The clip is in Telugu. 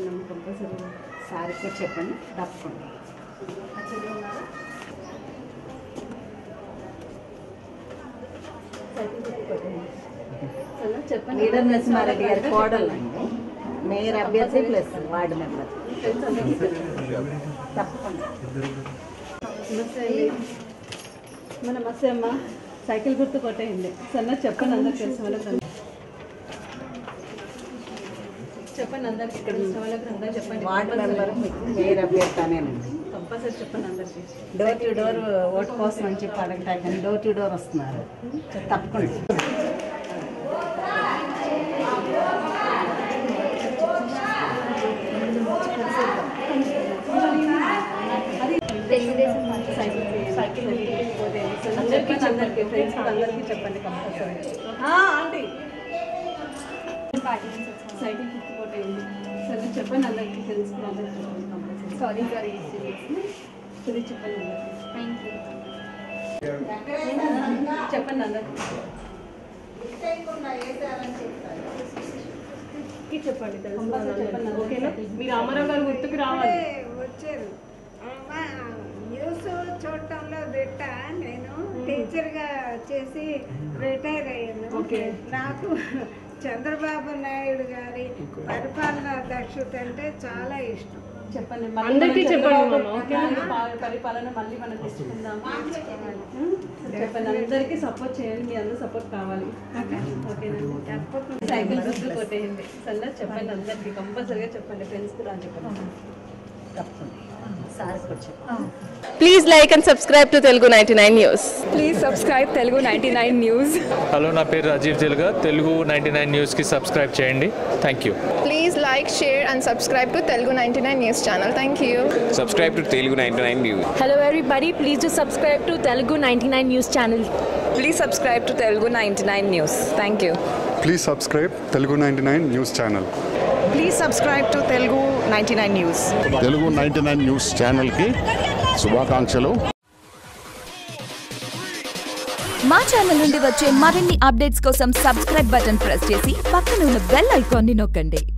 చెప్తాను కంపల్సరీ. సారీ కూడా చెప్పండి తప్పకుండా. చెప్పండి. లీడర్ నరసింహారెడ్డి గారి కోడలు అండి, మేయర్ అభ్యర్థి ప్లస్ వార్డు మెంబర్. తప్పకుండా. నమస్తే అమ్మ. సైకిల్ గుర్తు కొట్టేయండి. సన్న చెప్పండి అందరికి తెలిసిన వాళ్ళకి. చెప్పండి అందరికి ఇక్కడ తెలిసిన వాళ్ళకి అందరూ చెప్పండి. వార్డు మెంబర్ మేయర్ అభ్యర్థి అనేనండి. కంపల్సరీ చెప్పండి అందరికి. డోర్ టు డోర్ ఓటు కోసం అని చెప్పి అడగటానికి కానీ డోర్ టు డోర్ వస్తున్నారు. తప్పకుండా. అందరికి ఫ్రెండ్స్ అందరికీ చెప్పండి కంపల్సరీ. Aunty cycle గుర్తుకోటేయండి. సరే చెప్పండి అందరికీ ఫ్రెండ్స్ అందరికీ చెప్పండి కంపల్సరీ. సారీ సరే చెప్పండి అందరికీ. చెప్పండి అందరికీ చెప్పండి. చెప్పండి ఓకేనా? మీరు రామారావు గారు గుర్తుకు రావాలి. వచ్చారు న్యూస్ చూడటంలో దిట్ట. నేను టీచర్గా చేసి రిటైర్ అయ్యాను. నాకు చంద్రబాబు నాయుడు గారి పరిపాలనా దక్షత అంటే చాలా ఇష్టం. చెప్పండి అందరికీ చెప్పండి. పరిపాలన మళ్ళీ మనం తెచ్చుకుందాం. చెప్పండి అందరికీ సపోర్ట్ చేయండి. మీ అందరూ సపోర్ట్ కావాలి. ఓకేనండి. తప్పకుండా సైకిల్ గుర్తు కొట్టేయండి. సరే చెప్పండి అందరికీ కంపల్సరీగా చెప్పండి. ఫ్రెండ్స్ కూడా అని చెప్పండి. తప్పకుండా. సారీ కూడా చెప్పండి. Please like and subscribe to Telugu 99 News. Please subscribe Telugu 99 News. హలో, నా పేరు రాజీవ్ తెలుగా. తెలుగు 99 న్యూస్కి సబ్స్క్రైబ్ చేయండి. Thank you. Please like, share and subscribe to Telugu 99 News channel. Thank you. Subscribe to Telugu 99 News. Hello everybody, please do subscribe to Telugu 99 News channel. Please subscribe to Telugu 99 News. Thank you. Please subscribe Telugu 99 News channel. Please subscribe to Telugu 99 News. Telugu 99 news ఛానల్కి శుభాకాంక్షలు. మా ఛానల్ నుండి వచ్చే మరిన్ని అప్డేట్స్ కోసం సబ్స్క్రైబ్ బటన్ ప్రెస్ చేసి పక్కన ఉన్న బెల్ ఐకాన్ని నొక్కండి.